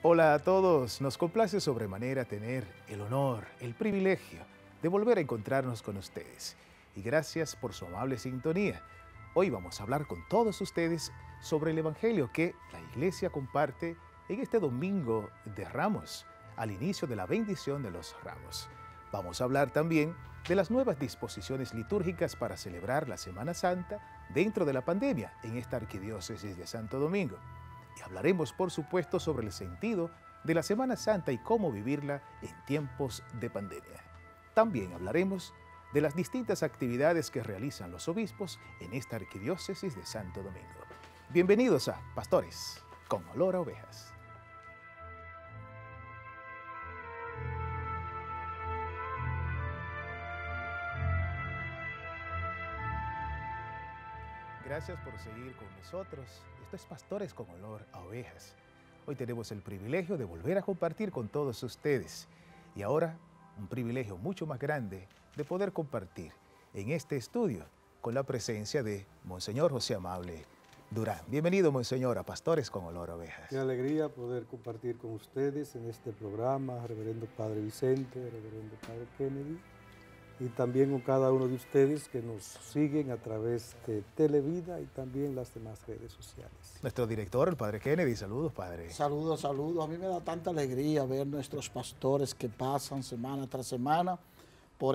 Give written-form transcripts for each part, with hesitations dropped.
Hola a todos, nos complace sobremanera tener el honor, el privilegio de volver a encontrarnos con ustedes. Y gracias por su amable sintonía. Hoy vamos a hablar con todos ustedes sobre el Evangelio que la Iglesia comparte en este Domingo de Ramos, al inicio de la bendición de los ramos. Vamos a hablar también de las nuevas disposiciones litúrgicas para celebrar la Semana Santa dentro de la pandemia en esta arquidiócesis de Santo Domingo. Y hablaremos, por supuesto, sobre el sentido de la Semana Santa y cómo vivirla en tiempos de pandemia. También hablaremos de las distintas actividades que realizan los obispos en esta arquidiócesis de Santo Domingo. Bienvenidos a Pastores con Olor a Ovejas. Gracias por seguir con nosotros. Esto es Pastores con Olor a Ovejas. Hoy tenemos el privilegio de volver a compartir con todos ustedes. Y ahora, un privilegio mucho más grande de poder compartir en este estudio con la presencia de Monseñor José Amable Durán. Bienvenido, Monseñor, a Pastores con Olor a Ovejas. Qué alegría poder compartir con ustedes en este programa, Reverendo Padre Vicente, Reverendo Padre Kennedy, y también con cada uno de ustedes que nos siguen a través de Televida y también las demás redes sociales. Nuestro director, el Padre Kennedy. Saludos, Padre. Saludos, saludos. A mí me da tanta alegría ver nuestros pastores que pasan semana tras semana por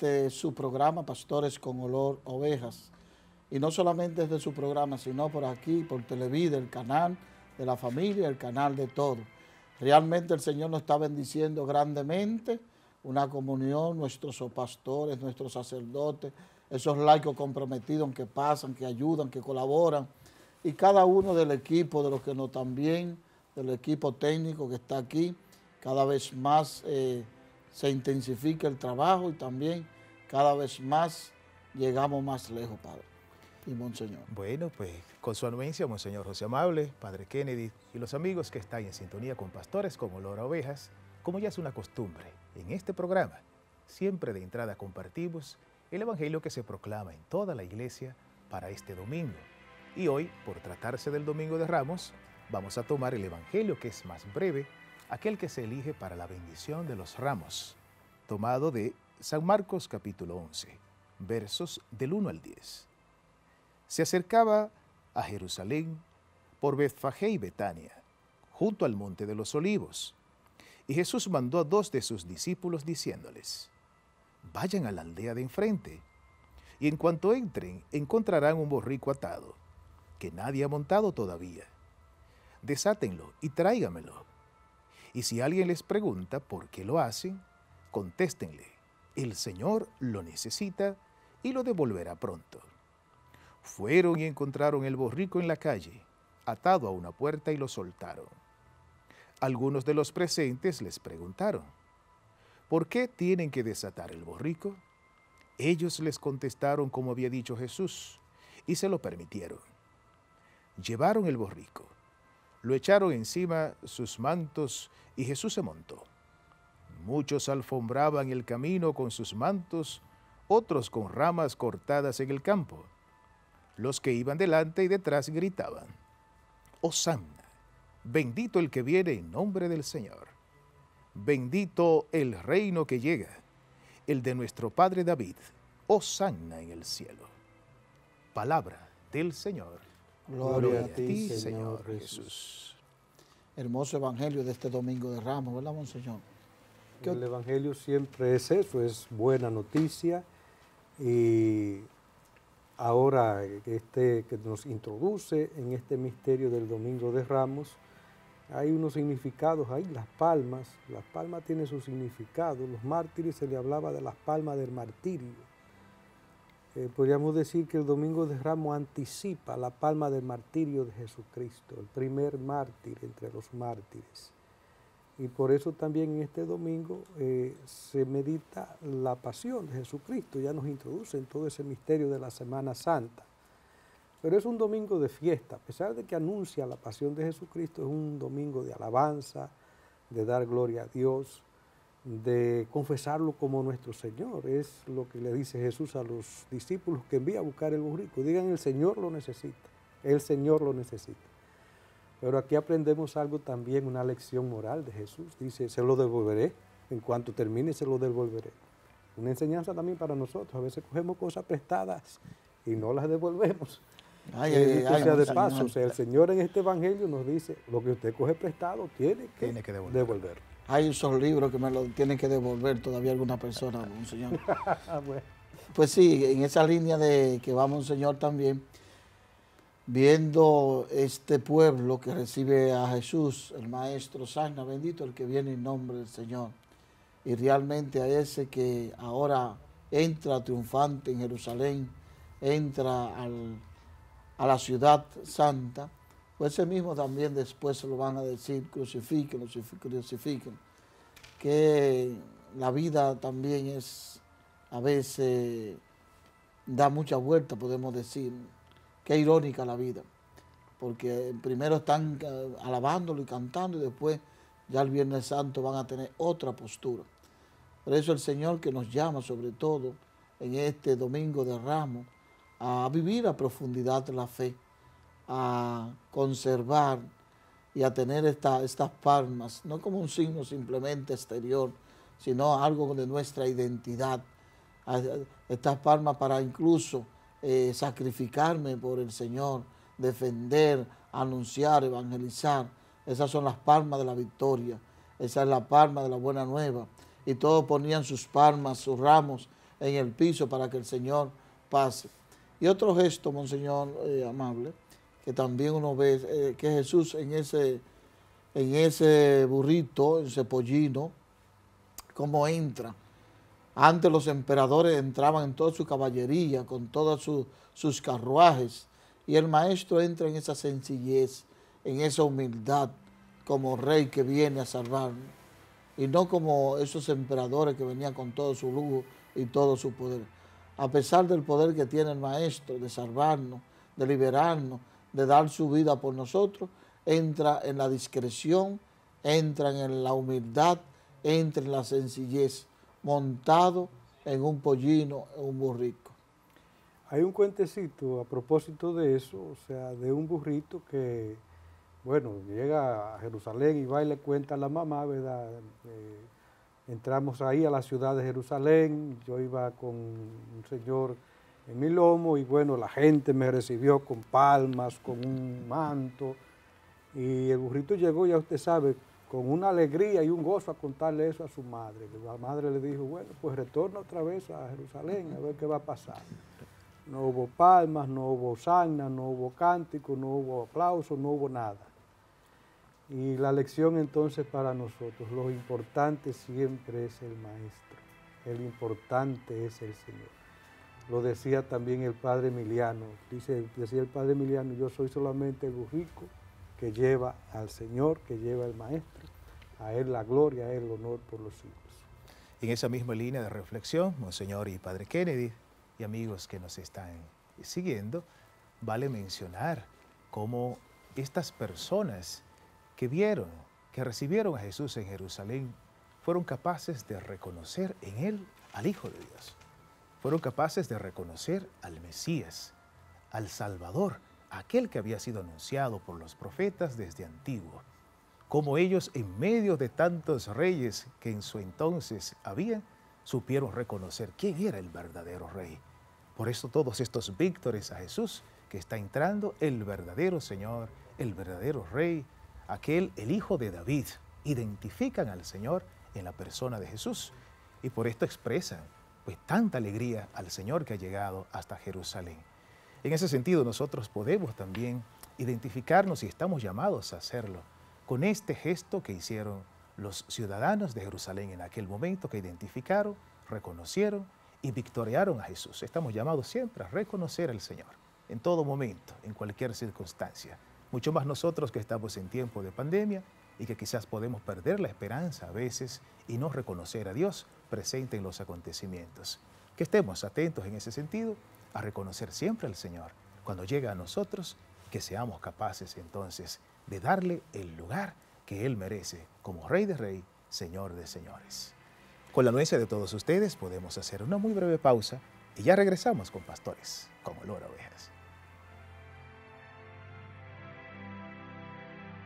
su programa, Pastores con Olor a Ovejas. Y no solamente desde su programa, sino por aquí, por Televida, el canal de la familia, el canal de todo. Realmente el Señor nos está bendiciendo grandemente, una comunión, nuestros pastores, nuestros sacerdotes, esos laicos comprometidos que pasan, que ayudan, que colaboran, y cada uno del equipo, de los que no también, del equipo técnico que está aquí, cada vez más se intensifica el trabajo y también cada vez más llegamos más lejos, Padre y Monseñor. Bueno, pues con su anuencia, Monseñor José Amable, Padre Kennedy y los amigos que están en sintonía con Pastores con Olor a Ovejas, como ya es una costumbre, en este programa, siempre de entrada compartimos el Evangelio que se proclama en toda la iglesia para este domingo. Y hoy, por tratarse del Domingo de Ramos, vamos a tomar el Evangelio que es más breve, aquel que se elige para la bendición de los ramos, tomado de San Marcos capítulo 11, versos del 1 al 10. Se acercaba a Jerusalén por Betfagé y Betania, junto al monte de los Olivos. Y Jesús mandó a 2 de sus discípulos diciéndoles: vayan a la aldea de enfrente, y en cuanto entren encontrarán un borrico atado, que nadie ha montado todavía. Desátenlo y tráigamelo. Y si alguien les pregunta por qué lo hacen, contéstenle: el Señor lo necesita y lo devolverá pronto. Fueron y encontraron el borrico en la calle, atado a una puerta, y lo soltaron. Algunos de los presentes les preguntaron: ¿por qué tienen que desatar el borrico? Ellos les contestaron como había dicho Jesús, y se lo permitieron. Llevaron el borrico, lo echaron encima sus mantos, y Jesús se montó. Muchos alfombraban el camino con sus mantos, otros con ramas cortadas en el campo. Los que iban delante y detrás gritaban: Hosana, bendito el que viene en nombre del Señor. Bendito el reino que llega, el de nuestro Padre David. Hosana en el cielo. Palabra del Señor. Gloria a ti, Señor Jesús. Hermoso evangelio de este Domingo de Ramos, ¿verdad, Monseñor? El Evangelio siempre es eso, es buena noticia, y ahora que nos introduce en este misterio del Domingo de Ramos, hay unos significados ahí. Las palmas tienen su significado. Los mártires, se le hablaba de las palmas del martirio. Podríamos decir que el Domingo de Ramos anticipa la palma del martirio de Jesucristo, el primer mártir entre los mártires. Y por eso también en este domingo se medita la pasión de Jesucristo. Ya nos introduce en todo ese misterio de la Semana Santa. Pero es un domingo de fiesta, a pesar de que anuncia la pasión de Jesucristo, es un domingo de alabanza, de dar gloria a Dios, de confesarlo como nuestro Señor. Es lo que le dice Jesús a los discípulos que envía a buscar el borrico: digan, el Señor lo necesita, el Señor lo necesita. Pero aquí aprendemos algo también, una lección moral de Jesús. Dice, se lo devolveré, en cuanto termine se lo devolveré. Una enseñanza también para nosotros. A veces cogemos cosas prestadas y no las devolvemos. Dicho sea de paso, o sea, el Señor en este evangelio nos dice, lo que usted coge prestado tiene que devolver. Hay esos libros que me lo tienen que devolver todavía alguna persona, monseñor. Bueno. Pues sí, en esa línea de que va monseñor también, viendo este pueblo que recibe a Jesús, el Maestro, sana, bendito el que viene en nombre del Señor, y realmente a ese que ahora entra triunfante en Jerusalén, entra a la ciudad santa, pues ese mismo también después se lo van a decir, crucifiquen, crucifiquen, que la vida también es, a veces da mucha vuelta, podemos decir. Qué irónica la vida, porque primero están alabándolo y cantando y después ya el Viernes Santo van a tener otra postura. Por eso el Señor que nos llama sobre todo en este Domingo de Ramos a vivir a profundidad la fe, a conservar y a tener estas palmas, no como un signo simplemente exterior, sino algo de nuestra identidad, estas palmas para incluso sacrificarme por el Señor, defender, anunciar, evangelizar. Esas son las palmas de la victoria, esa es la palma de la buena nueva. Y todos ponían sus palmas, sus ramos en el piso para que el Señor pase. Y otro gesto, monseñor amable, que también uno ve, que Jesús en ese burrito, en ese pollino, cómo entra. Antes los emperadores entraban en toda su caballería, con todos sus carruajes, y el Maestro entra en esa sencillez, en esa humildad, como rey que viene a salvarnos, y no como esos emperadores que venían con todo su lujo y todo su poder. A pesar del poder que tiene el Maestro de salvarnos, de liberarnos, de dar su vida por nosotros, entra en la discreción, entra en la humildad, entra en la sencillez, montado en un pollino, en un burrico. Hay un cuentecito a propósito de eso, o sea, de un burrito que, bueno, llega a Jerusalén y va y le cuenta a la mamá, ¿verdad? Entramos ahí a la ciudad de Jerusalén, yo iba con un señor en mi lomo y bueno, la gente me recibió con palmas, con un manto, y el burrito llegó, ya usted sabe, con una alegría y un gozo a contarle eso a su madre. La madre le dijo, bueno, pues retorna otra vez a Jerusalén a ver qué va a pasar. No hubo palmas, no hubo sagna, no hubo cántico, no hubo aplauso, no hubo nada. Y la lección entonces para nosotros, lo importante siempre es el Maestro, el importante es el Señor. Lo decía también el Padre Emiliano, decía el Padre Emiliano, yo soy solamente el burrico que lleva al Señor, que lleva al Maestro, a Él la gloria, a Él el honor por los siglos. En esa misma línea de reflexión, Monseñor y Padre Kennedy, y amigos que nos están siguiendo, vale mencionar cómo estas personas que vieron, que recibieron a Jesús en Jerusalén, fueron capaces de reconocer en Él al Hijo de Dios. Fueron capaces de reconocer al Mesías, al Salvador, aquel que había sido anunciado por los profetas desde antiguo. Como ellos, en medio de tantos reyes que en su entonces habían, supieron reconocer quién era el verdadero rey. Por eso todos estos víctores a Jesús, que está entrando el verdadero Señor, el verdadero Rey, el Hijo de David, identifican al Señor en la persona de Jesús. Y por esto expresan pues tanta alegría al Señor que ha llegado hasta Jerusalén. En ese sentido nosotros podemos también identificarnos y estamos llamados a hacerlo con este gesto que hicieron los ciudadanos de Jerusalén en aquel momento, que identificaron, reconocieron y victoriaron a Jesús. Estamos llamados siempre a reconocer al Señor en todo momento, en cualquier circunstancia. Mucho más nosotros que estamos en tiempo de pandemia y que quizás podemos perder la esperanza a veces y no reconocer a Dios presente en los acontecimientos. Que estemos atentos en ese sentido a reconocer siempre al Señor cuando llega a nosotros, que seamos capaces entonces de darle el lugar que Él merece como Rey de Reyes, Señor de Señores. Con la anuencia de todos ustedes podemos hacer una muy breve pausa y ya regresamos con Pastores con Olor a Ovejas.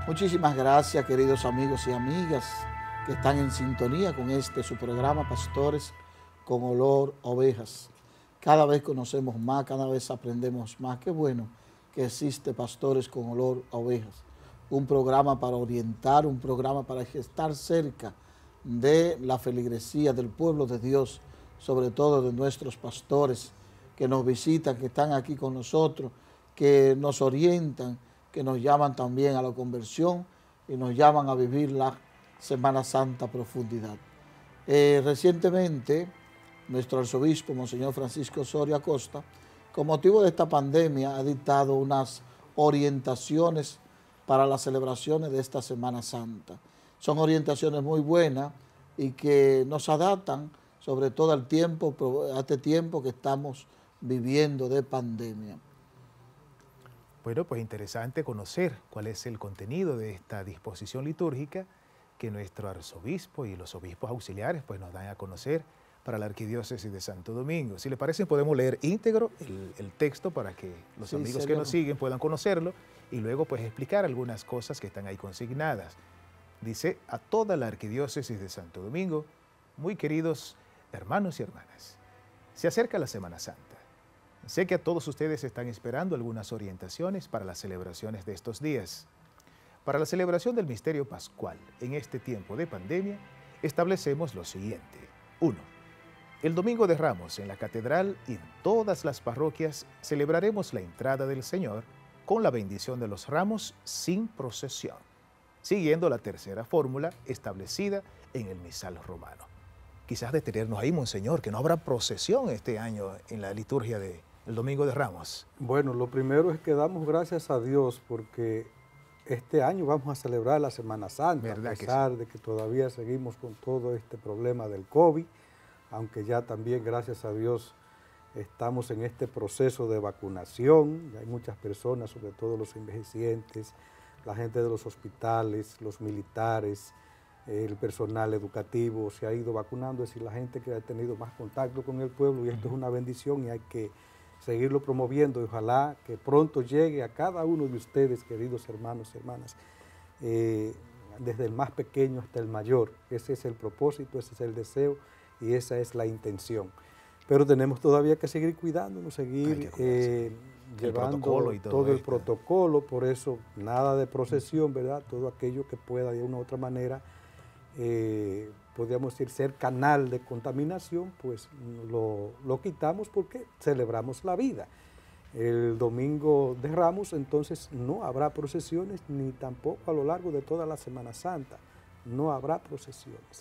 Muchísimas gracias, queridos amigos y amigas que están en sintonía con su programa Pastores con Olor a Ovejas. Cada vez conocemos más, cada vez aprendemos más. Qué bueno que existe Pastores con Olor a Ovejas. Un programa para orientar, un programa para estar cerca de la feligresía, del pueblo de Dios, sobre todo de nuestros pastores que nos visitan, que están aquí con nosotros, que nos orientan, que nos llaman también a la conversión y nos llaman a vivir la Semana Santa a profundidad. Recientemente, nuestro arzobispo, Monseñor Francisco Osorio Acosta, con motivo de esta pandemia, ha dictado unas orientaciones para las celebraciones de esta Semana Santa. Son orientaciones muy buenas y que nos adaptan sobre todo al tiempo, a este tiempo que estamos viviendo de pandemia. Bueno, pues interesante conocer cuál es el contenido de esta disposición litúrgica que nuestro arzobispo y los obispos auxiliares pues nos dan a conocer para la Arquidiócesis de Santo Domingo. Si les parece, podemos leer íntegro el texto para que los amigos que nos siguen puedan conocerlo y luego pues explicar algunas cosas que están ahí consignadas. Dice: a toda la Arquidiócesis de Santo Domingo, muy queridos hermanos y hermanas, se acerca la Semana Santa. Sé que a todos ustedes están esperando algunas orientaciones para las celebraciones de estos días. Para la celebración del misterio pascual en este tiempo de pandemia, establecemos lo siguiente. 1. El Domingo de Ramos en la Catedral y en todas las parroquias celebraremos la entrada del Señor con la bendición de los ramos sin procesión, siguiendo la tercera fórmula establecida en el misal romano. Quizás detenernos ahí, Monseñor, que no habrá procesión este año en la liturgia del Domingo de Ramos. Bueno, lo primero es que damos gracias a Dios porque este año vamos a celebrar la Semana Santa, a pesar de que todavía seguimos con todo este problema del COVID, aunque ya también, gracias a Dios, estamos en este proceso de vacunación. Hay muchas personas, sobre todo los envejecientes, la gente de los hospitales, los militares, el personal educativo se ha ido vacunando, es decir, la gente que ha tenido más contacto con el pueblo, y esto es una bendición y hay que seguirlo promoviendo y ojalá que pronto llegue a cada uno de ustedes, queridos hermanos y hermanas, desde el más pequeño hasta el mayor. Ese es el propósito, ese es el deseo y esa es la intención. Pero tenemos todavía que seguir cuidándonos, seguir llevando todo el protocolo, por eso nada de procesión, ¿verdad? Todo aquello que pueda de una u otra manera, podríamos decir, ser canal de contaminación, pues lo quitamos porque celebramos la vida. El Domingo de Ramos, entonces, no habrá procesiones, ni tampoco a lo largo de toda la Semana Santa, no habrá procesiones.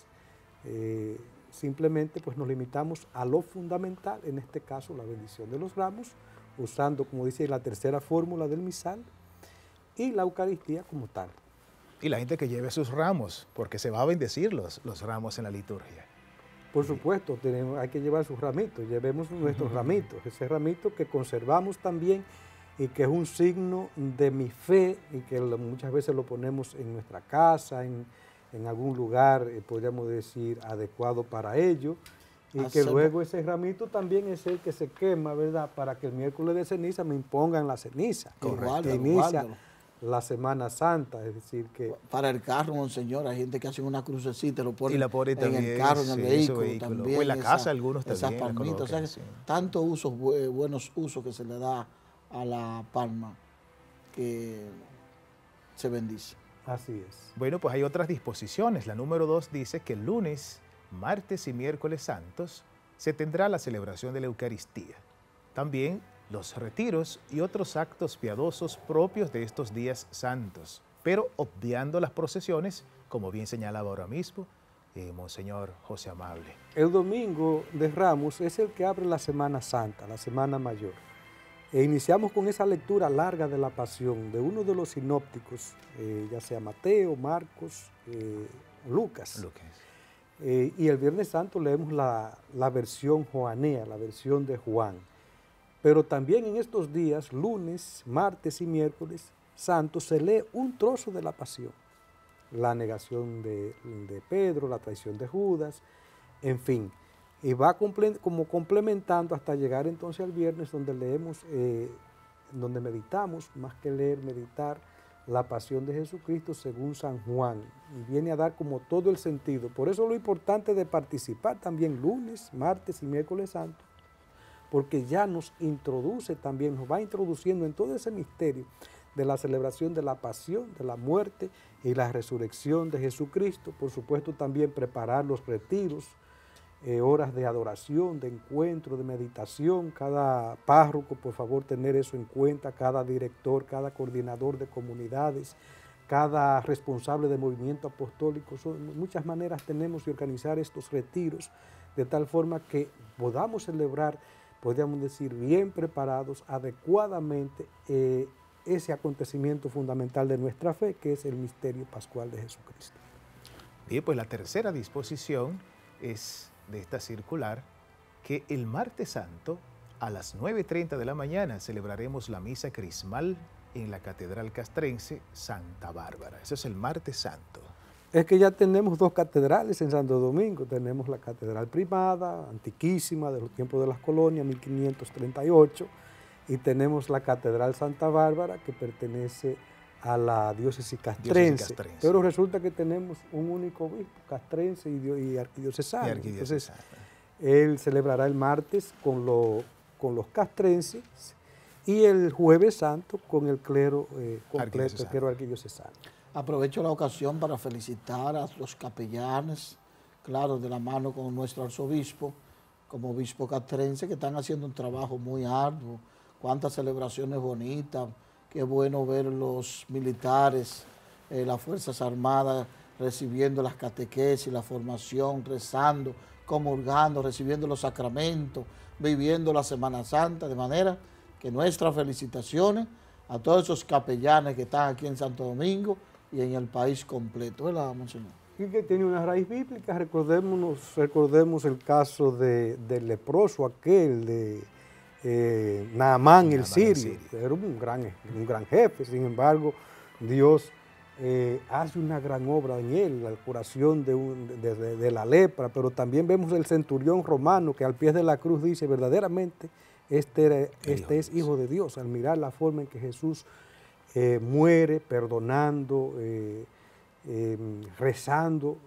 Simplemente pues nos limitamos a lo fundamental, en este caso la bendición de los ramos, usando, como dice, la tercera fórmula del misal y la Eucaristía como tal. Y la gente que lleve sus ramos, porque se va a bendecir los ramos en la liturgia. Por supuesto, hay que llevar sus ramitos, llevemos nuestros ramitos, ese ramito que conservamos también y que es un signo de mi fe y que muchas veces lo ponemos en nuestra casa, en algún lugar, podríamos decir, adecuado para ello, y que luego ese ramito también es el que se quema, ¿verdad?, para que el miércoles de ceniza me impongan la ceniza, que inicia la Semana Santa, es decir que... Para el carro, Monseñor, hay gente que hace una crucecita, lo pone, en el carro, en el vehículo, también. O en la casa algunos también. Esas palmitas, o sea, tantos usos, buenos usos que se le da a la palma, que se bendice. Así es. Bueno, pues hay otras disposiciones. La número 2 dice que el lunes, martes y miércoles santos se tendrá la celebración de la Eucaristía. También los retiros y otros actos piadosos propios de estos días santos, pero obviando las procesiones, como bien señalaba ahora mismo Monseñor José Amable. El Domingo de Ramos es el que abre la Semana Santa, la Semana Mayor. Iniciamos con esa lectura larga de la Pasión de uno de los sinópticos, ya sea Mateo, Marcos, Lucas. Y el Viernes Santo leemos la versión joanea, la versión de Juan. Pero también en estos días, lunes, martes y miércoles santos, se lee un trozo de la Pasión. La negación de Pedro, la traición de Judas, en fin. Y va como complementando hasta llegar entonces al viernes, donde leemos, donde meditamos, más que leer, meditar, la pasión de Jesucristo según San Juan, y viene a dar como todo el sentido. Por eso lo importante de participar también lunes, martes y miércoles santo, porque ya nos introduce también, nos va introduciendo en todo ese misterio de la celebración de la pasión, de la muerte y la resurrección de Jesucristo. Por supuesto también preparar los retiros, horas de adoración, de encuentro, de meditación. Cada párroco, por favor, tener eso en cuenta, cada director, cada coordinador de comunidades, cada responsable de movimiento apostólico. Muchas maneras tenemos de organizar estos retiros de tal forma que podamos celebrar, podríamos decir, bien preparados, adecuadamente, ese acontecimiento fundamental de nuestra fe, que es el misterio pascual de Jesucristo. Bien, pues la tercera disposición es de esta circular, que el martes santo a las 9:30 de la mañana celebraremos la misa crismal en la Catedral Castrense Santa Bárbara. Eso es el martes santo. Es que ya tenemos dos catedrales en Santo Domingo. Tenemos la Catedral Primada, antiquísima, de los tiempos de las colonias, 1538, y tenemos la Catedral Santa Bárbara, que pertenece a la diócesis castrense. Pero resulta que tenemos un único obispo castrense y arquidiocesano. Entonces, él celebrará el martes con los castrenses y el jueves santo con el clero completo, el clero arquidiocesano. Aprovecho la ocasión para felicitar a los capellanes, claro, de la mano con nuestro arzobispo, como obispo castrense, que están haciendo un trabajo muy arduo. Cuántas celebraciones bonitas. Qué bueno ver los militares, las Fuerzas Armadas recibiendo las catequesis, la formación, rezando, comulgando, recibiendo los sacramentos, viviendo la Semana Santa, de manera que nuestras felicitaciones a todos esos capellanes que están aquí en Santo Domingo y en el país completo, ¿verdad, monseñor? Y que tiene una raíz bíblica. Recordemos el caso del leproso aquel, de Naamán el sirio, que era un gran jefe. Sin embargo, Dios hace una gran obra en él, la curación de la lepra, pero también vemos el centurión romano que al pie de la cruz dice, verdaderamente, este es hijo de Dios, al mirar la forma en que Jesús muere, perdonando, rezando,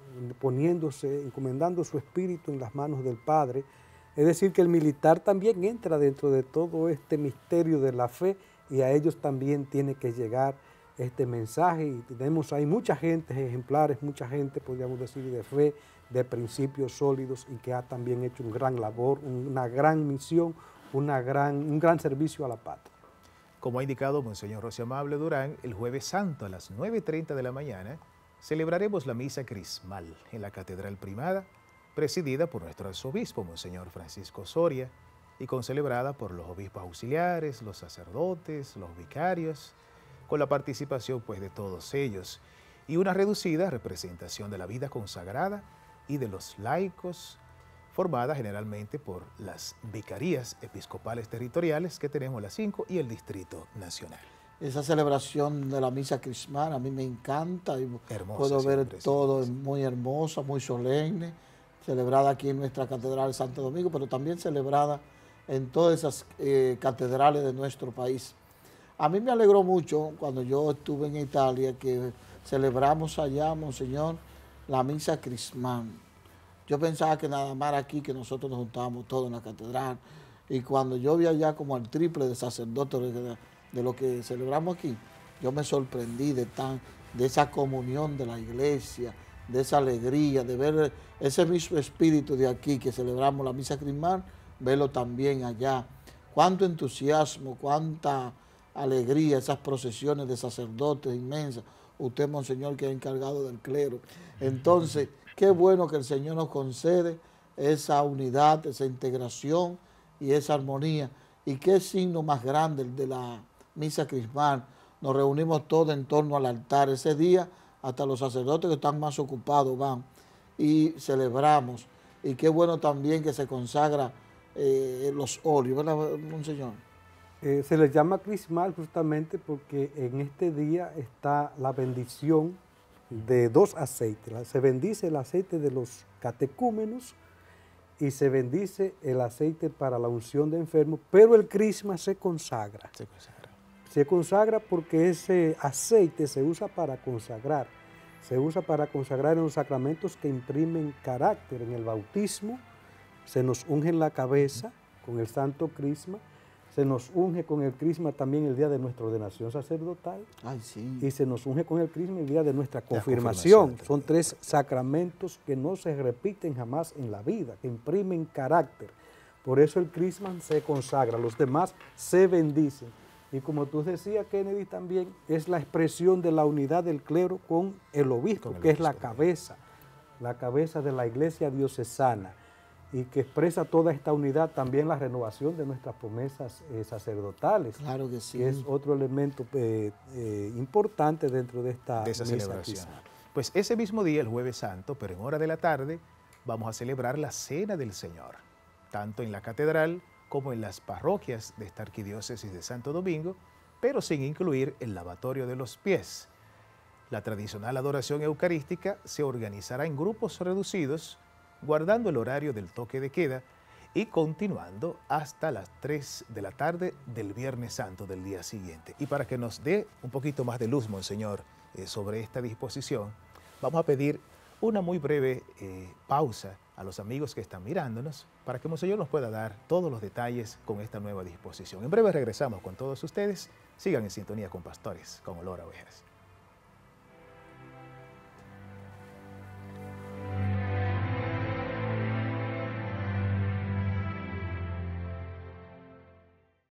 encomendando su espíritu en las manos del Padre. Es decir, que el militar también entra dentro de todo este misterio de la fe, y a ellos también tiene que llegar este mensaje, y tenemos ahí mucha gente, ejemplares, mucha gente, podríamos decir, de fe, de principios sólidos, y que ha también hecho un gran labor, una gran misión, un gran servicio a la patria. Como ha indicado Monseñor José Amable Durán, el jueves santo a las 9:30 de la mañana celebraremos la misa crismal en la Catedral Primada, presidida por nuestro arzobispo, Monseñor Francisco Soria, y concelebrada por los obispos auxiliares, los sacerdotes, los vicarios, con la participación pues de todos ellos, y una reducida representación de la vida consagrada y de los laicos, formada generalmente por las vicarías episcopales territoriales que tenemos las 5 y el Distrito Nacional. Esa celebración de la misa crismal a mí me encanta, y hermosa, puedo ver todo muy hermosa, muy solemne, celebrada aquí en nuestra Catedral de Santo Domingo, pero también celebrada en todas esas catedrales de nuestro país. A mí me alegró mucho cuando yo estuve en Italia que celebramos allá, monseñor, la misa crismal. Yo pensaba que nada más aquí, que nosotros nos juntábamos todos en la catedral, y cuando yo vi allá como el triple de sacerdotes de lo que celebramos aquí, yo me sorprendí de esa comunión de la iglesia, de esa alegría, de ver ese mismo espíritu de aquí que celebramos la misa crismal, verlo también allá. Cuánto entusiasmo, cuánta alegría, esas procesiones de sacerdotes inmensas. Usted, monseñor, que es encargado del clero. Entonces, qué bueno que el Señor nos concede esa unidad, esa integración y esa armonía. Y qué signo más grande el de la misa crismal. Nos reunimos todos en torno al altar. Ese día hasta los sacerdotes que están más ocupados van y celebramos. Y qué bueno también que se consagra los óleos, ¿verdad, monseñor? Se les llama crismal justamente porque en este día está la bendición de dos aceites. Se bendice el aceite de los catecúmenos y se bendice el aceite para la unción de enfermos, pero el crisma se consagra. Se consagra porque ese aceite se usa para consagrar. Se usa para consagrar en los sacramentos que imprimen carácter. En el bautismo se nos unge en la cabeza con el santo crisma, se nos unge con el crisma también el día de nuestra ordenación sacerdotal. Ay, sí. Y se nos unge con el crisma el día de nuestra confirmación. Son 3 correcto. sacramentos que no se repiten jamás en la vida, que imprimen carácter. Por eso el crisma se consagra, los demás se bendicen. Y como tú decías, Kennedy, también es la expresión de la unidad del clero con el obispo, que es la cabeza de la iglesia diocesana, y que expresa toda esta unidad también la renovación de nuestras promesas sacerdotales. Claro que sí. Que es otro elemento importante dentro de esta de esa misa celebración. crismal. Pues ese mismo día, el Jueves Santo, pero en hora de la tarde, vamos a celebrar la Cena del Señor, tanto en la catedral como en las parroquias de esta arquidiócesis de Santo Domingo, pero sin incluir el lavatorio de los pies. La tradicional adoración eucarística se organizará en grupos reducidos, guardando el horario del toque de queda y continuando hasta las 3 de la tarde del Viernes Santo del día siguiente. Y para que nos dé un poquito más de luz, Monseñor, sobre esta disposición, vamos a pedir una muy breve pausa a los amigos que están mirándonos para que Monseñor nos pueda dar todos los detalles con esta nueva disposición. En breve regresamos con todos ustedes. Sigan en sintonía con Pastores con Olor a Ovejas.